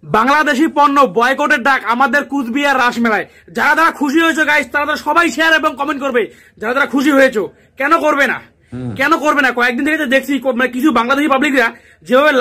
বাংলাদেশি পণ্য বয়কটের ডাক আমাদের কুচবিহার রাসমেলায়। যারা যারা খুশি হয়েছে গাইস তারা সবাই শেয়ার এবং কমেন্ট করবে। যারা যারা খুশি হয়েছে কেন করবে না, কেন করবে না? কয়েকদিন থেকে দেখছি কিছু বাংলাদেশি পাবলিকরা যেভাবে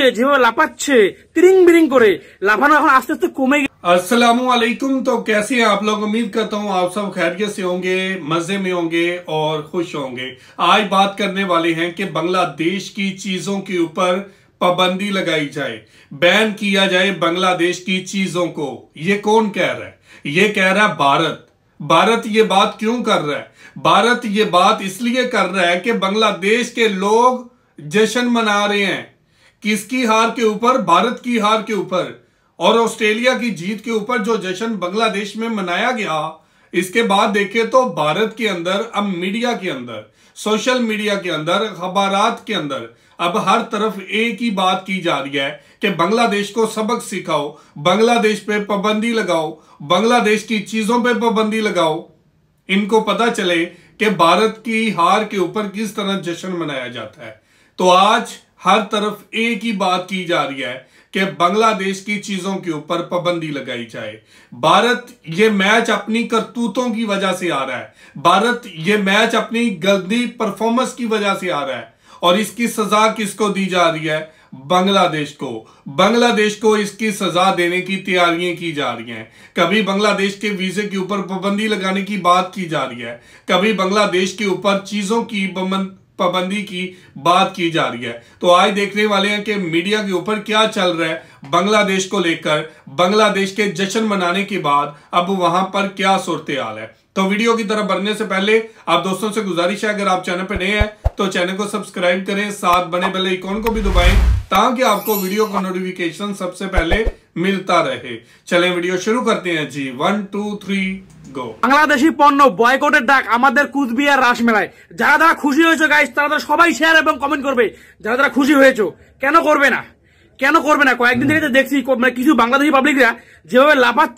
লাফাচ্ছে তিরিং বিরিং করে লাফানো এখন আস্তে आस्ते কমে গেছে। अस्सलामुअलैकुम। तो कैसे हैं आप लोग? उम्मीद करता हूँ आप सब खैरियत से होंगे, मजे में होंगे और खुश होंगे। आज बात करने वाले हैं कि बांग्लादेश की चीजों के ऊपर पाबंदी लगाई जाए, बैन किया जाए बांग्लादेश की चीजों को। ये कौन कह रहा है? ये कह रहा है भारत। भारत ये बात क्यों कर रहा है? भारत ये बात इसलिए कर रहा है कि बांग्लादेश के लोग जश्न मना रहे हैं। किसकी हार के ऊपर? भारत की हार के ऊपर। और ऑस्ट्रेलिया की जीत के ऊपर जो जश्न बांग्लादेश में मनाया गया, इसके बाद देखे तो भारत के अंदर अब मीडिया के अंदर, सोशल मीडिया के अंदर, खबरात के अंदर अब हर तरफ एक ही बात की जा रही है कि बांग्लादेश को सबक सिखाओ, बांग्लादेश पे पाबंदी लगाओ, बांग्लादेश की चीजों पे पाबंदी लगाओ। इनको पता चले कि भारत की हार के ऊपर किस तरह जश्न मनाया जाता है। तो आज हर तरफ एक ही बात की जा रही है कि बांग्लादेश की चीजों के ऊपर पाबंदी लगाई जाए। भारत ये मैच अपनी करतूतों की वजह से आ रहा है, भारत ये मैच अपनी गंदी परफॉर्मेंस की वजह से आ रहा है। और इसकी सजा किसको दी जा रही है? बांग्लादेश को। बांग्लादेश को इसकी सजा देने की तैयारियां की जा रही हैं। कभी बांग्लादेश के वीजे के ऊपर पाबंदी लगाने की बात की जा रही है, कभी बांग्लादेश के ऊपर चीजों की पाबंदी की बात की जा रही है। तो आज देखने वाले हैं कि मीडिया के ऊपर क्या चल रहा है बांग्लादेश को लेकर। बांग्लादेश के जश्न मनाने के बाद अब वहां पर क्या सूरत हाल है। तो वीडियो की तरफ बढ़ने से पहले आप दोस्तों से गुजारिश है, अगर आप चैनल पर नए हैं तो चैनल को सब्सक्राइब करें, साथ बने बेल आइकॉन को भी दबाएं ताकि आपको वीडियो का नोटिफिकेशन सबसे पहले मिलता रहे। चलें वीडियो शुरू करते हैं जी। 1 2 3 गो। বাংলাদেশি পণ্য বয়কটের ডাক আমাদের কুচবিহার রাসমেলায়। যারা যারা খুশি হয়েছে গাইস তারা সবাই শেয়ার এবং কমেন্ট করবে। যারা যারা খুশি হয়েছে কেন করবে না, কেন করবে না? কয়েকদিন থেকে দেখছি কিছু বাংলাদেশি পাবলিকরা যেভাবে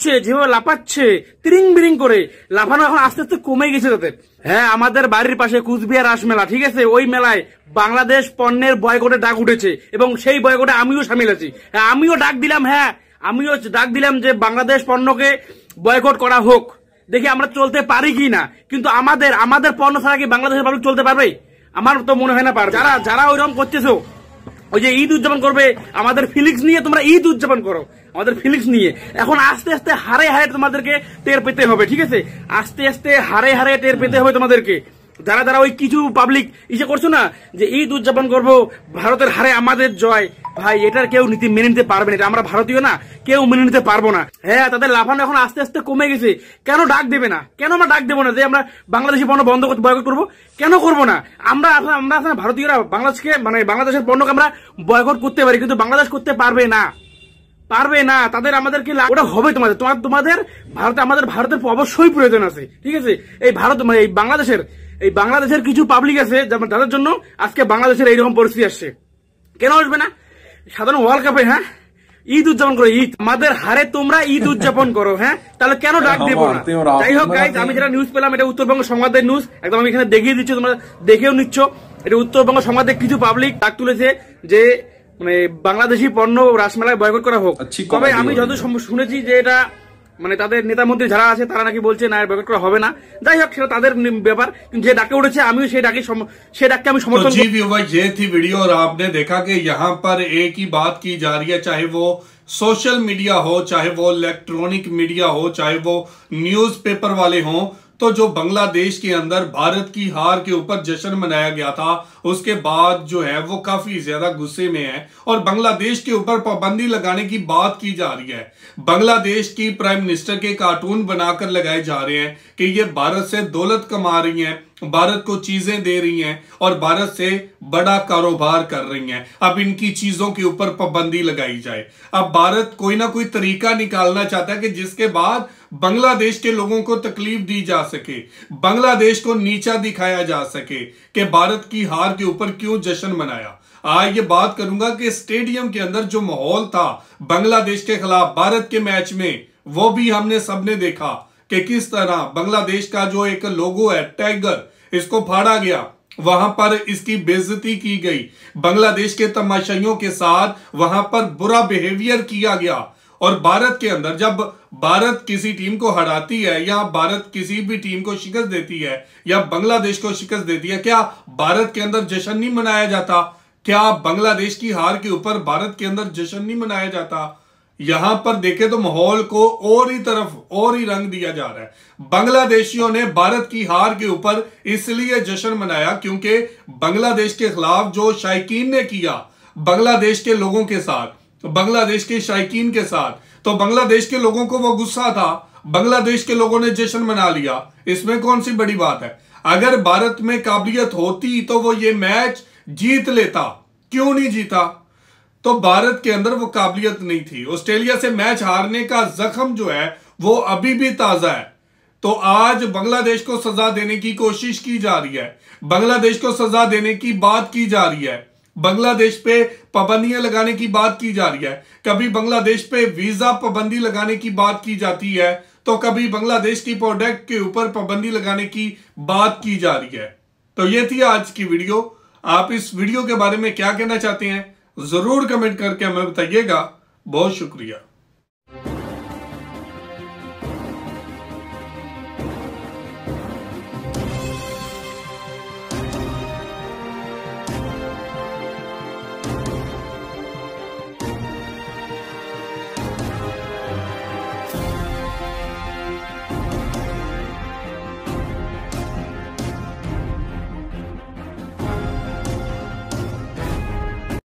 লাফাচ্ছে তিরিং বিরিং করে লাফানো এখন আস্তে আস্তে কমে গেছে তাদের। হ্যাঁ, আমাদের বাড়ির পাশে কুচবিহার রাসমেলা, ঠিক আছে, ওই মেলায় বাংলাদেশ পণ্যের বয়কটের ডাক উঠেছে এবং সেই বয়কটে আমিও সামিল আছি। হ্যাঁ, আমিও ডাক দিলাম যে বাংলাদেশ পণ্যকে বয়কট করা হোক। দেখি আমরা চলতে পারি কি না। কিন্তু আমাদের পণ্য ছাড়া কি বাংলাদেশের পাবলিক চলতে পারবে? আমার তো মনে হয় না পারবে। যারা ওইরকম করতেছো, ওই যে ঈদ উদযাপন করবে আমাদের ফিলিংস নিয়ে, তোমরা ঈদ উদযাপন করো আমাদের ফিলিংস নিয়ে। এখন আস্তে আস্তে হারে তোমাদেরকে টের পেতে হবে, ঠিক আছে? আস্তে আস্তে হারে টের পেতে হবে তোমাদেরকে। যারা যারা ওই কিছু পাবলিক ইসে করছো না যে ঈদ উদযাপন করবো, ভারতের হারে আমাদের জয়, ভাই এটার কেউ নীতি মেনে নিতে পারবে না। এটা আমরা ভারতীয় না, কেউ মেনে নিতে পারবো না। হ্যাঁ, তাদের লাফানো এখন আস্তে আস্তে কমে গেছে। কেন ডাক দেবে না? কেন আমরা ডাক দেবো না যে আমরা বাংলাদেশি পণ্য বন্ধ করতে বয়কট করবো? কেন করবো না? আমরা ভারতীয়রা বাংলাদেশকে বাংলাদেশের পণ্যকে আমরা বয়কট করতে পারি, কিন্তু বাংলাদেশ করতে পারবে না। তাদের আমাদেরকে ওটা হবে তোমাদের আমাদের ভারতের অবশ্যই প্রয়োজন আছে, ঠিক আছে? এই ভারত এই বাংলাদেশের কিছু পাবলিক আছে যাদের জন্য আজকে বাংলাদেশের এইরকম পরিস্থিতি আসছে। কেন আসবে না? সাধারণ ওয়ার্ল্ড কাপে হ্যাঁ ঈদ উদযাপন করো, ঈদ আমাদের হারে তোমরা ঈদ উদযাপন করো, হ্যাঁ, তাহলে কেন ডাক দেবো না? যাই হোক গাইজ, আমি যেটা নিউজ পেলাম এটা উত্তরবঙ্গ সংবাদের নিউজ, একদম আমি এখানে দেখিয়ে দিচ্ছি, তোমরা দেখেও নিচ্ছ। এটা উত্তরবঙ্গ সংবাদে কিছু পাবলিক ডাক তুলেছে যে বাংলাদেশি পণ্য রাসমেলায় বয়কট করা হোক। তবে আমি যত শুনেছি যে এটা তাদের নেতা মন্ত্রী যারা আছে তারা নাকি বলছে না, বয়কট করা হবে না। যাই হোক, সেটা তাদের ব্যাপার, কিন্তু যে ডাকে উঠেছে আমিও সেই ডাকে আমি সমর্থন करी। ये थी वीडियो और आपने देखा कि यहाँ पर एक ही बात की जा रही है, चाहे वो सोशल मीडिया हो, चाहे वो इलेक्ट्रॉनिक मीडिया हो, चाहे वो न्यूज़पेपर वाले हों। तो जो बांग्लादेश के अंदर भारत की हार के ऊपर जश्न मनाया गया था, उसके बाद जो है वो काफी ज्यादा गुस्से में है और बांग्लादेश के ऊपर पाबंदी लगाने की बात की जा रही है। बांग्लादेश की प्राइम मिनिस्टर के कार्टून बनाकर लगाए जा रहे हैं कि ये भारत से दौलत कमा रही हैं, भारत को चीजें दे रही हैं और भारत से बड़ा कारोबार कर रही हैं। अब इनकी चीजों के ऊपर पाबंदी लगाई जाए। अब भारत कोई ना कोई तरीका निकालना चाहता है कि जिसके बाद बांग्लादेश के लोगों को तकलीफ दी जा सके, बांग्लादेश को नीचा दिखाया जा सके कि भारत की हार के ऊपर क्यों जश्न मनाया। आज ये बात करूंगा कि स्टेडियम के अंदर जो माहौल था बांग्लादेश के खिलाफ भारत के मैच में, वो भी हमने सबने देखा कि किस तरह बांग्लादेश का जो एक लोगो है टाइगर, इसको फाड़ा गया वहां पर इसकी बेइज्जती की गई, बांग्लादेश के तमाशाइयों के साथ वहां पर बुरा बिहेवियर किया गया। और भारत के अंदर जब भारत किसी टीम को हराती है या भारत किसी भी टीम को शिकस्त देती है या बांग्लादेश को शिकस्त देती है, क्या भारत के अंदर जश्न नहीं मनाया जाता? क्या बांग्लादेश की हार के ऊपर भारत के अंदर जश्न नहीं मनाया जाता? यहां पर देखे तो माहौल को और ही तरफ और ही रंग दिया जा रहा है। बांग्लादेशियों ने भारत की हार के ऊपर इसलिए जश्न मनाया क्योंकि बांग्लादेश के खिलाफ जो शायकीन ने किया बांग्लादेश के लोगों के साथ, बांग्लादेश के शायकीन के साथ, तो बांग्लादेश के लोगों को वो गुस्सा था, बांग्लादेश के लोगों ने जश्न मना लिया। इसमें कौन सी बड़ी बात है? अगर भारत में काबिलियत होती तो वो ये मैच जीत लेता, क्यों नहीं जीता? तो भारत के अंदर वो काबिलियत नहीं थी। ऑस्ट्रेलिया से मैच हारने का जख्म जो है वो अभी भी ताजा है। तो आज बांग्लादेश को सजा देने की कोशिश की जा रही है, बांग्लादेश को सजा देने की बात की जा रही है, बांग्लादेश पे पाबंदियां लगाने की बात की जा रही है। कभी बांग्लादेश पे वीजा पाबंदी लगाने की बात की जाती है तो कभी बांग्लादेश की प्रोडक्ट के ऊपर पाबंदी लगाने की बात की जा रही है। तो ये थी आज की वीडियो। आप इस वीडियो के बारे में क्या कहना चाहते हैं जरूर कमेंट करके हमें बताइएगा। बहुत शुक्रिया।